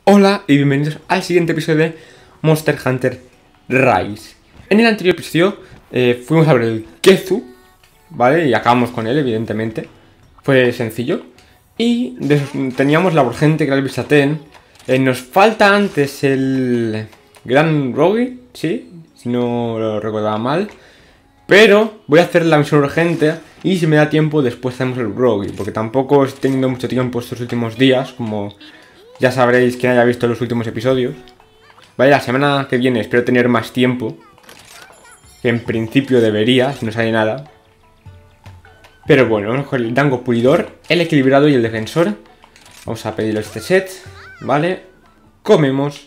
Hola y bienvenidos al siguiente episodio de Monster Hunter Rise. En el anterior episodio fuimos a ver el Kezu, ¿vale? Y acabamos con él, evidentemente. Fue sencillo. Y teníamos la urgente, que era el Bishaten. Nos falta antes el Gran Rogi, sí, si no lo recordaba mal. Pero voy a hacer la misión urgente y si me da tiempo después hacemos el Rogi, porque tampoco estoy teniendo mucho tiempo estos últimos días, como ya sabréis quien haya visto los últimos episodios. Vale, la semana que viene espero tener más tiempo, que en principio debería, si no sale nada. Pero bueno, vamos con el Dango Pulidor, el Equilibrado y el Defensor. Vamos a pedirle este set, ¿vale? Comemos.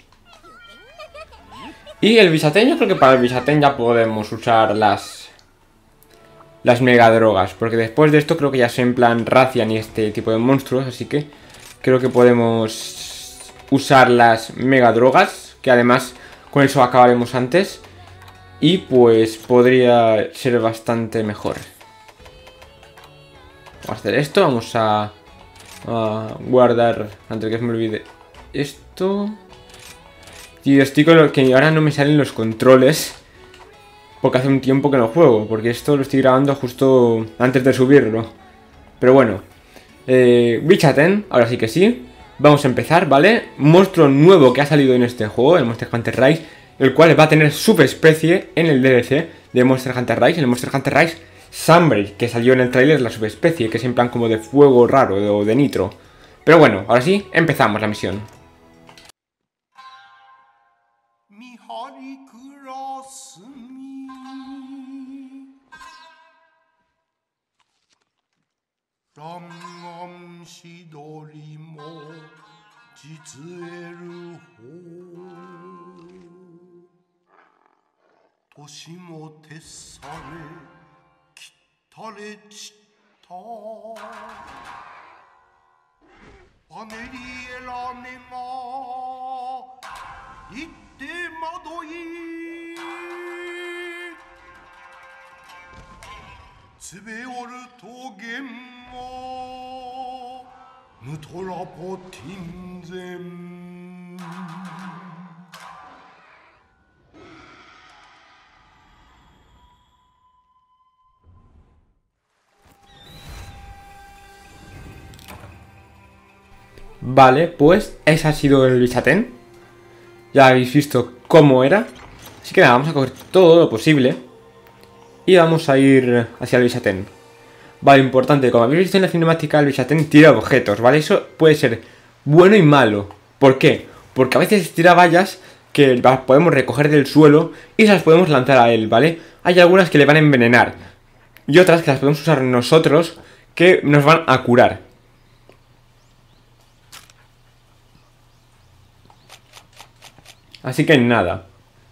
Y el Bishaten, yo creo que para el Bishaten ya podemos usar las mega drogas, porque después de esto creo que ya soy en plan Rathian y este tipo de monstruos, así que creo que podemos usar las mega drogas, que además con eso acabaremos antes. Y pues podría ser bastante mejor. Vamos a hacer esto, vamos a guardar antes de que se me olvide esto. Y estoy con lo que ahora no me salen los controles, porque hace un tiempo que no juego, porque esto lo estoy grabando justo antes de subirlo. Pero bueno, Bishaten, ahora sí que sí. Vamos a empezar, ¿vale? Monstruo nuevo que ha salido en este juego, el Monster Hunter Rise, el cual va a tener subespecie en el DLC de Monster Hunter Rise, en el Monster Hunter Rise Sunbreak, que salió en el tráiler, la subespecie, que es en plan como de fuego raro, o de nitro. Pero bueno, ahora sí, empezamos la misión. Vale, pues ese ha sido el Bishaten. Ya habéis visto cómo era. Así que nada, vamos a coger todo lo posible y vamos a ir hacia el Bishaten. Vale, importante, como habéis visto en la cinemática, el Bishaten tira objetos, ¿vale? Eso puede ser bueno y malo. ¿Por qué? Porque a veces tira vallas que las podemos recoger del suelo y las podemos lanzar a él, ¿vale? Hay algunas que le van a envenenar y otras que las podemos usar nosotros que nos van a curar. Así que nada.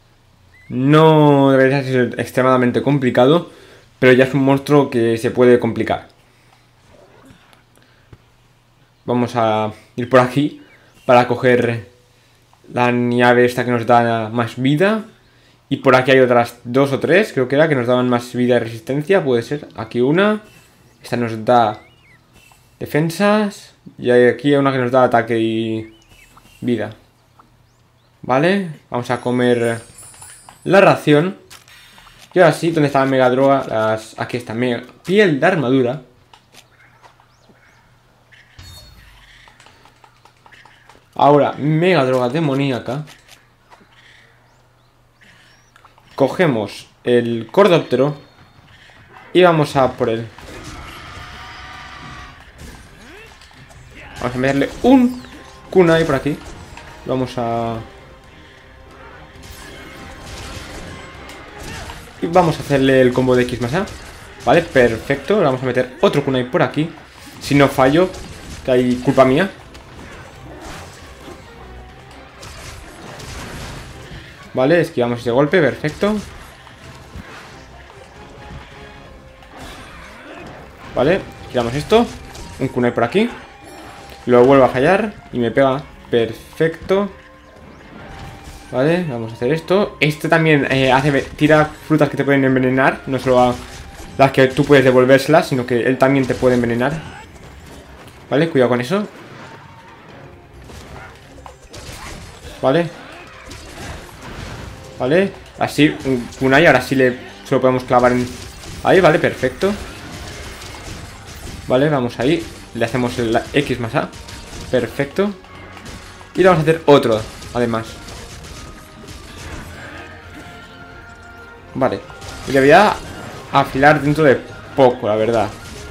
No debería ser extremadamente complicado, pero ya es un monstruo que se puede complicar. Vamos a ir por aquí para coger la llave esta que nos da más vida. Y por aquí hay otras 2 o 3, creo que era, que nos daban más vida y resistencia. Puede ser. Aquí una. Esta nos da defensas. Y hay aquí una que nos da ataque y vida. Vale, vamos a comer la ración. Y ahora sí, ¿dónde está la mega droga? Aquí está, mega piel de armadura. Ahora, mega droga demoníaca. Cogemos el cordóptero y vamos a por él. Vamos a meterle un kunai por aquí. Vamos a... y vamos a hacerle el combo de X más A. Vale, perfecto. Le vamos a meter otro kunai por aquí. Si no fallo, que hay culpa mía. Vale, esquivamos ese golpe, perfecto. Vale, esquivamos esto. Un kunai por aquí. Lo vuelvo a fallar y me pega. Perfecto. Vale, vamos a hacer esto. Este también tira frutas que te pueden envenenar. No solo a las que tú puedes devolvérselas, sino que él también te puede envenenar. Vale, cuidado con eso. Vale. Vale. Así, un kunai, ahora sí se lo podemos clavar en... Ahí, vale, perfecto. Vale, vamos ahí. Le hacemos el X más A. Perfecto. Y le vamos a hacer otro, además. Vale. Y le voy a afilar dentro de poco, la verdad.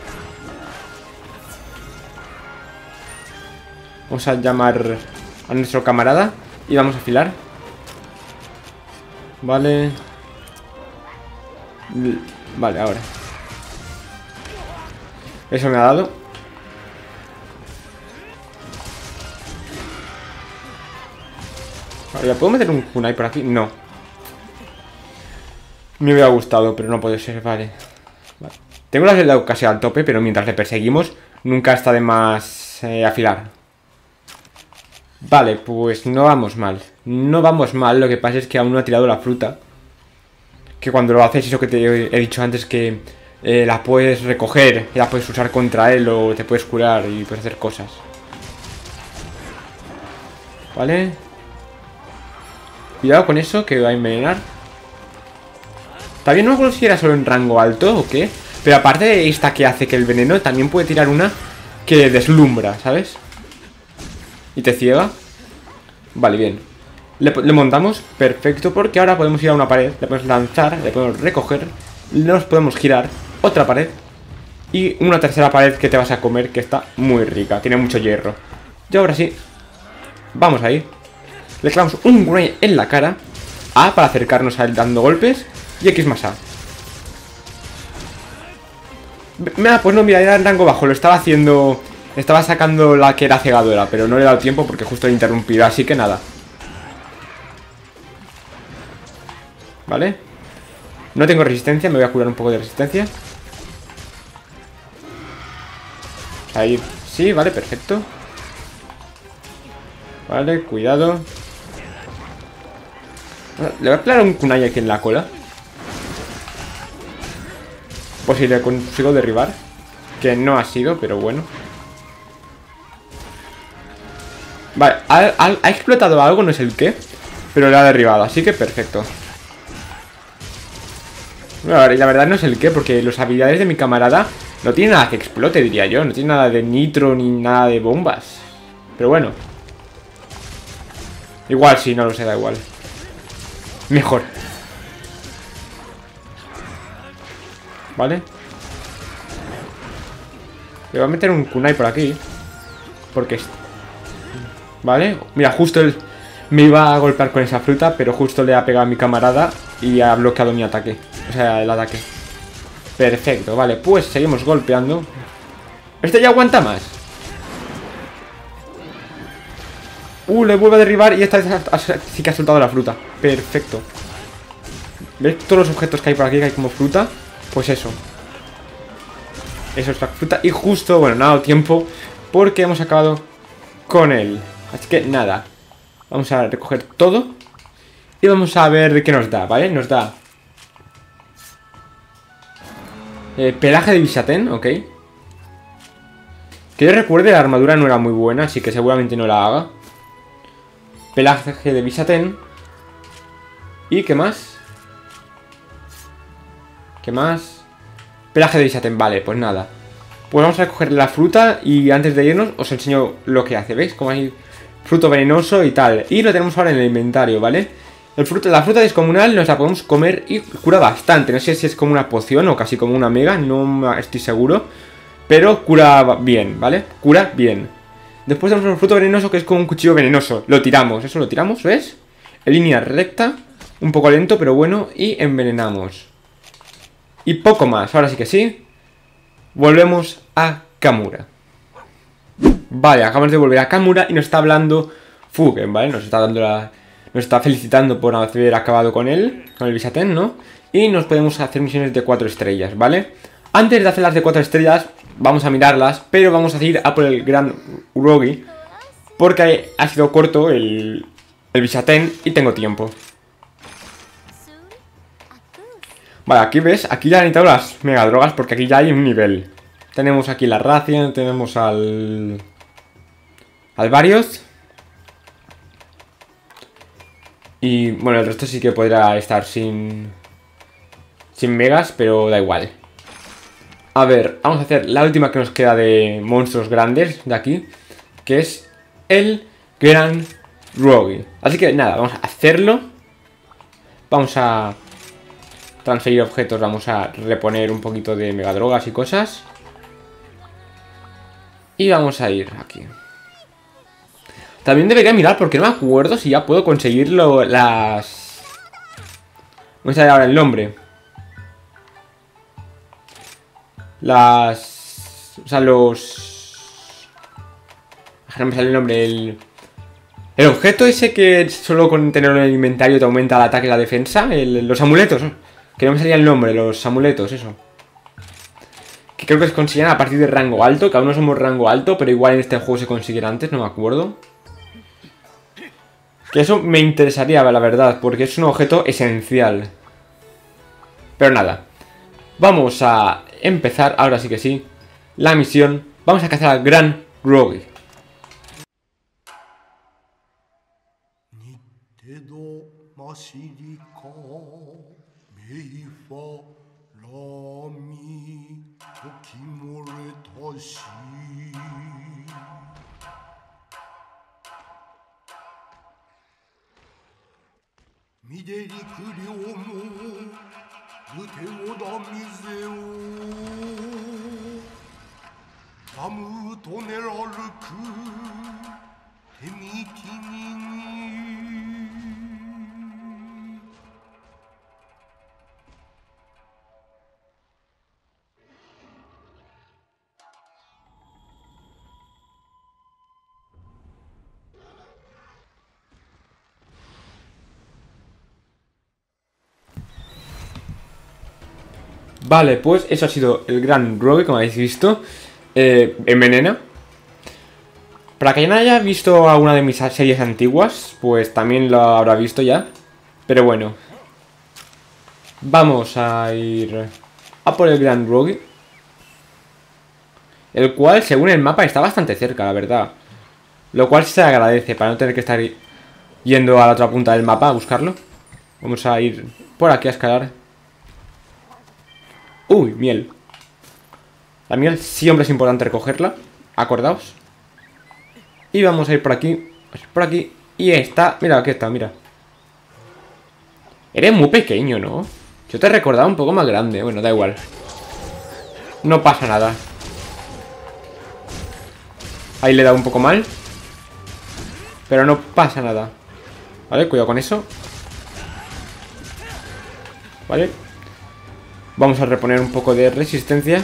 Vamos a llamar a nuestro camarada y vamos a afilar. Vale. Vale, ahora. Eso me ha dado. Vale, ¿puedo meter un kunai por aquí? No. Me hubiera gustado, pero no puede ser, vale. Tengo la celda casi al tope, pero mientras le perseguimos, nunca está de más afilar. Vale, pues no vamos mal. No vamos mal, lo que pasa es que aún no ha tirado la fruta. Que cuando lo haces, eso que te he dicho antes, que la puedes recoger y la puedes usar contra él o te puedes curar y puedes hacer cosas. Vale. Cuidado con eso, que va a envenenar. También no me acuerdo si era solo en rango alto o qué. Pero aparte de esta que hace que el veneno, también puede tirar una que deslumbra, ¿sabes? Y te ciega. Vale, bien. Le montamos, perfecto, porque ahora podemos ir a una pared. Le podemos lanzar, le podemos recoger. Nos podemos girar otra pared. Y una tercera pared que te vas a comer, que está muy rica, tiene mucho hierro. Y ahora sí, vamos ahí. Le clavamos un kunai en la cara. A para acercarnos a él dando golpes. Y X más A. Pues no, mira, era en rango bajo. Lo estaba haciendo... Estaba sacando la que era cegadora, pero no le he dado tiempo porque justo he interrumpido, así que nada. Vale. No tengo resistencia, me voy a curar un poco de resistencia. Ahí, sí, vale, perfecto. Vale, cuidado. Le voy a clavar un kunai aquí en la cola. Por si le consigo derribar. Que no ha sido, pero bueno. Vale, ha explotado algo, no sé el qué, pero le ha derribado, así que perfecto. Bueno, la verdad no sé el qué, porque las habilidades de mi camarada no tienen nada que explote, diría yo. No tiene nada de nitro ni nada de bombas. Pero bueno. Igual sí, no lo sé, da igual. Mejor. Vale. Le voy a meter un kunai por aquí. Porque... Vale, mira, justo él me iba a golpear con esa fruta, pero justo le ha pegado a mi camarada y ha bloqueado mi ataque. O sea, el ataque. Perfecto, vale, pues seguimos golpeando. Este ya aguanta más. Le vuelve a derribar y esta vez sí que ha soltado la fruta. Perfecto. ¿Ves todos los objetos que hay por aquí que hay como fruta? Pues eso. Eso es la fruta. Y justo, bueno, no ha dado tiempo porque hemos acabado con él. Así que nada, vamos a recoger todo y vamos a ver qué nos da, ¿vale? Nos da pelaje de Bishaten, ok. Que yo recuerde, la armadura no era muy buena, así que seguramente no la haga. Pelaje de Bishaten. ¿Y qué más? ¿Qué más? Pelaje de Bishaten, vale, pues nada. Pues vamos a recoger la fruta y antes de irnos os enseño lo que hace, ¿veis? Como hay fruto venenoso y tal. Y lo tenemos ahora en el inventario, ¿vale? La fruta descomunal nos la podemos comer y cura bastante. No sé si es como una poción o casi como una mega, no estoy seguro. Pero cura bien, ¿vale? Cura bien. Después tenemos el fruto venenoso que es como un cuchillo venenoso. Lo tiramos, eso lo tiramos, ¿ves? En línea recta, un poco lento, pero bueno. Y envenenamos. Y poco más, ahora sí que sí. Volvemos a Kamura. Vale, acabamos de volver a Kamura y nos está hablando Fugen, ¿vale? Nos está felicitando por haber acabado con él, con el Bishaten, ¿no? Y nos podemos hacer misiones de 4 estrellas, ¿vale? Antes de hacer las de 4 estrellas, vamos a mirarlas, pero vamos a ir a por el Gran Urogi, porque ha sido corto el Bishaten y tengo tiempo. Vale, aquí ves, aquí ya han necesitado las mega drogas porque aquí ya hay un nivel. Tenemos aquí la Razian, tenemos al Varios. Y bueno, el resto sí que podrá estar sin megas, pero da igual. A ver, vamos a hacer la última que nos queda de monstruos grandes de aquí, que es el Gran Rogue. Así que nada, vamos a hacerlo. Vamos a transferir objetos, vamos a reponer un poquito de megadrogas y cosas. Y vamos a ir aquí. También debería mirar porque no me acuerdo si ya puedo conseguirlo las... No me sale ahora el nombre. O sea, los... No me sale el nombre. El objeto ese que solo con tenerlo en el inventario te aumenta el ataque y la defensa. Los amuletos. Que no me salía el nombre, los amuletos, eso. Que creo que se consiguen a partir de rango alto. Que aún no somos rango alto, pero igual en este juego se consiguiera antes, no me acuerdo. Que eso me interesaría, la verdad, porque es un objeto esencial. Pero nada. Vamos a empezar, ahora sí que sí, la misión. Vamos a cazar al Gran Rogue. Vale, pues eso ha sido el Gran Rogue, como habéis visto. Envenena. Para quien haya visto alguna de mis series antiguas, pues también lo habrá visto ya. Pero bueno. Vamos a ir a por el Gran Rogue. El cual, según el mapa, está bastante cerca, la verdad. Lo cual se agradece para no tener que estar yendo a la otra punta del mapa a buscarlo. Vamos a ir por aquí a escalar. Uy, miel. La miel siempre es importante recogerla. Acordaos. Y vamos a ir por aquí. Por aquí. Y está. Mira, aquí está, mira. Eres muy pequeño, ¿no? Yo te recordaba un poco más grande. Bueno, da igual. No pasa nada. Ahí le he dado un poco mal. Pero no pasa nada. Vale, cuidado con eso. Vale. Vamos a reponer un poco de resistencia.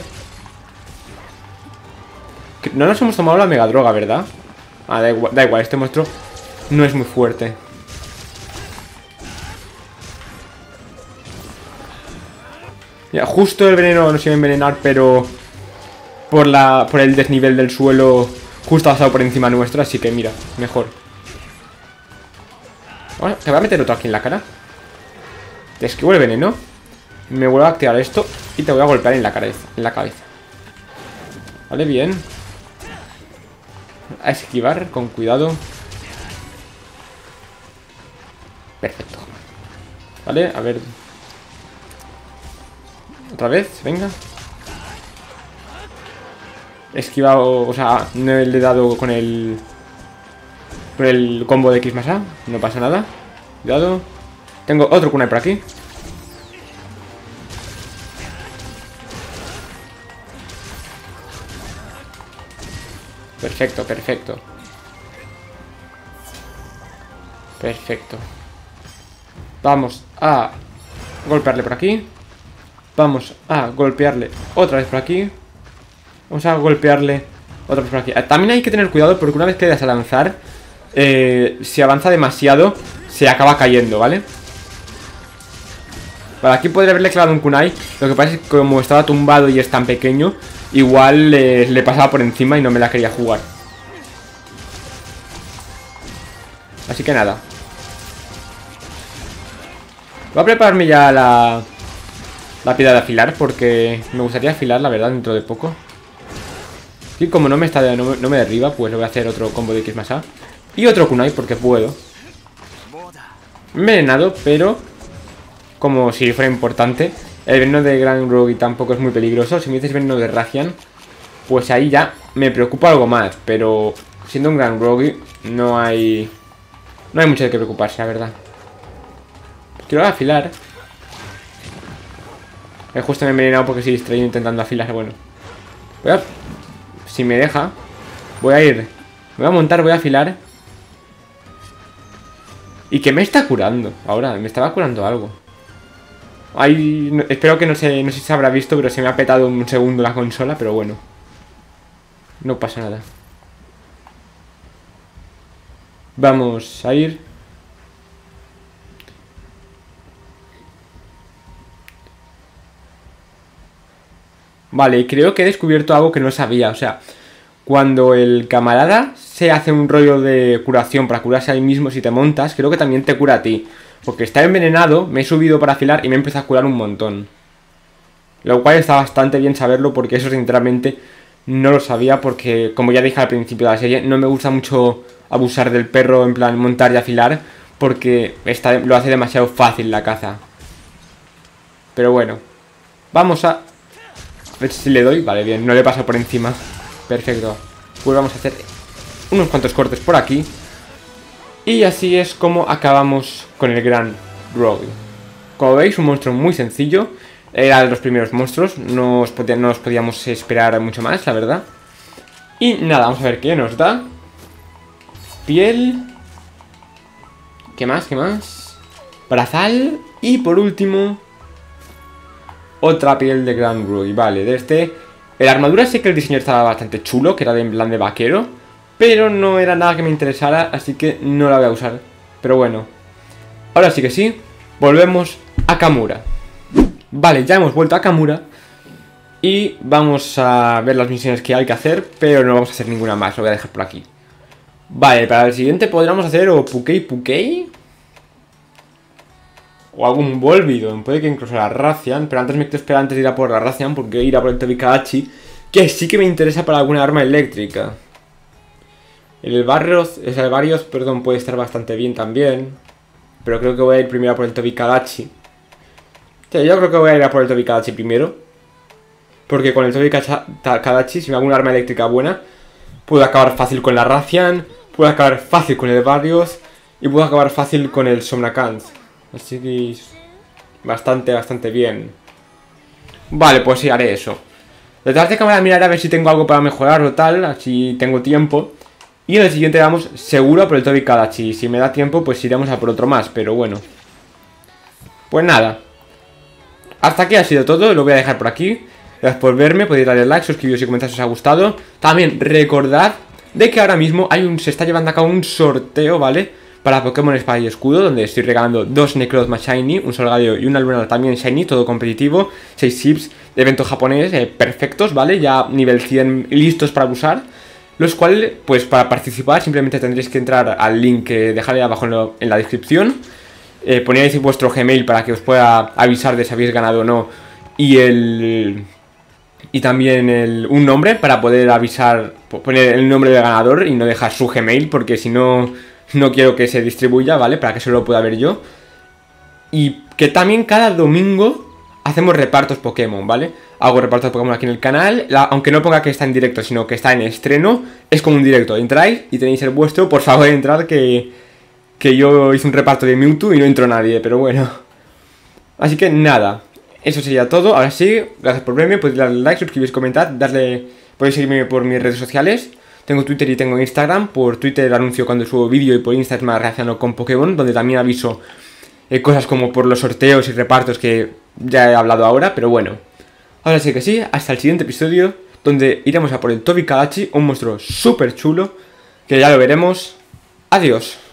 No nos hemos tomado la megadroga, ¿verdad? Ah, da igual, este monstruo no es muy fuerte. Ya, justo el veneno nos iba a envenenar, pero por el desnivel del suelo justo ha pasado por encima nuestro, así que mira, mejor. Bueno, te voy a meter otro aquí en la cara. Te esquivo el veneno. Me vuelvo a activar esto y te voy a golpear en la cabeza. Vale, bien. A esquivar con cuidado. Perfecto. Vale, a ver. Otra vez, venga. He esquivado, o sea, no le he dado con el combo de X más A. No pasa nada. Cuidado. Tengo otro kunai por aquí. Perfecto, perfecto. Perfecto. Vamos a golpearle por aquí. Vamos a golpearle otra vez por aquí. Vamos a golpearle otra vez por aquí. También hay que tener cuidado porque una vez que das a lanzar, si avanza demasiado, se acaba cayendo, ¿vale? Vale, aquí podría haberle clavado un kunai. Lo que pasa es que como estaba tumbado y es tan pequeño, igual le pasaba por encima y no me la quería jugar. Así que nada. Voy a prepararme ya la piedra de afilar, porque me gustaría afilar, la verdad, dentro de poco. Y como no me derriba, pues le voy a hacer otro combo de X más A. Y otro kunai, porque puedo. envenenado, pero como si fuera importante. El veneno de Grand Rogue tampoco es muy peligroso. Si me dices veneno de Rathian, pues ahí ya me preocupa algo más. Pero siendo un Grand Rogue no hay mucho de qué preocuparse, la verdad. Quiero afilar. Justo me he envenenado porque estoy distraído intentando afilar. Bueno, si me deja, voy a ir. Me voy a montar, voy a afilar. ¿Y qué me está curando? Ahora, me estaba curando algo. Ay, no, espero que no sé si se habrá visto, pero se me ha petado un segundo la consola, pero bueno. No pasa nada. Vamos a ir. Vale, creo que he descubierto algo que no sabía. O sea, cuando el camarada se hace un rollo de curación para curarse a él mismo, si te montas, creo que también te cura a ti. Porque está envenenado, me he subido para afilar y me empieza a curar un montón. Lo cual está bastante bien saberlo, porque eso sinceramente no lo sabía. Porque, como ya dije al principio de la serie, no me gusta mucho abusar del perro, en plan montar y afilar, porque lo hace demasiado fácil la caza. Pero bueno, vamos a ver si le doy. Vale, bien, no le pasa por encima. Perfecto. Pues vamos a hacer unos cuantos cortes por aquí. Y así es como acabamos con el Grand Rogue. Como veis, un monstruo muy sencillo. Era de los primeros monstruos. No nos podíamos esperar mucho más, la verdad. Y nada, vamos a ver qué nos da. Piel. ¿Qué más? ¿Qué más? Brazal. Y por último, otra piel de Grand Rogue. Vale, de este... La armadura sí que el diseño estaba bastante chulo, que era de en plan de vaquero, pero no era nada que me interesara, así que no la voy a usar. Pero bueno, ahora sí que sí, volvemos a Kamura. Vale, ya hemos vuelto a Kamura y vamos a ver las misiones que hay que hacer, pero no vamos a hacer ninguna más, lo voy a dejar por aquí. Vale, para el siguiente podríamos hacer o Pukei Pukei o algún Volvidon, puede que incluso la Rathian, pero antes me quiero esperar antes de ir a por la Rathian, porque ir a por el Tobikadachi, que sí que me interesa para alguna arma eléctrica. El Varios, perdón, puede estar bastante bien también, pero creo que voy a ir primero a por el Tobikadachi. Sí, yo creo que voy a ir a por el Tobikadachi primero, porque con el Tobikadachi, si me hago una arma eléctrica buena, puedo acabar fácil con la Rathian, puedo acabar fácil con el Varios y puedo acabar fácil con el Somnakant. Así que bastante bien. Vale, pues sí, haré eso. Detrás de cámara miraré a ver si tengo algo para mejorar o tal, así tengo tiempo. Y en el siguiente vamos seguro por el Tobikadachi. Si me da tiempo, pues iremos a por otro más, pero bueno. Pues nada. Hasta aquí ha sido todo, lo voy a dejar por aquí. Gracias por verme, podéis darle like, suscribiros y comentar si os ha gustado. También recordad de que ahora mismo se está llevando a cabo un sorteo, ¿vale? Para Pokémon Espada y Escudo, donde estoy regalando 2 Necrozma Shiny, un Solgaleo y una Lunala también Shiny, todo competitivo, 6 chips de evento japonés perfectos, ¿vale? Ya nivel 100 listos para usar, los cuales, pues para participar simplemente tendréis que entrar al link que dejaré abajo en la descripción, ponéis vuestro Gmail para que os pueda avisar de si habéis ganado o no, y también un nombre para poder avisar, poner el nombre del ganador y no dejar su Gmail, porque si no... No quiero que se distribuya, ¿vale? Para que solo lo pueda ver yo. Y que también cada domingo hacemos repartos Pokémon, ¿vale? Hago repartos Pokémon aquí en el canal. Aunque no ponga que está en directo, sino que está en estreno, es como un directo. Entráis y tenéis el vuestro. Por favor, entrad que yo hice un reparto de Mewtwo y no entró nadie, pero bueno. Así que nada, eso sería todo. Ahora sí, gracias por verme. Podéis darle like, suscribiros, comentar, podéis seguirme por mis redes sociales. Tengo Twitter y tengo Instagram. Por Twitter anuncio cuando subo vídeo y por Instagram reacciono con Pokémon, donde también aviso cosas como por los sorteos y repartos que ya he hablado ahora, pero bueno. Ahora sí que sí, hasta el siguiente episodio, donde iremos a por el Tobikadachi, un monstruo súper chulo, que ya lo veremos. Adiós.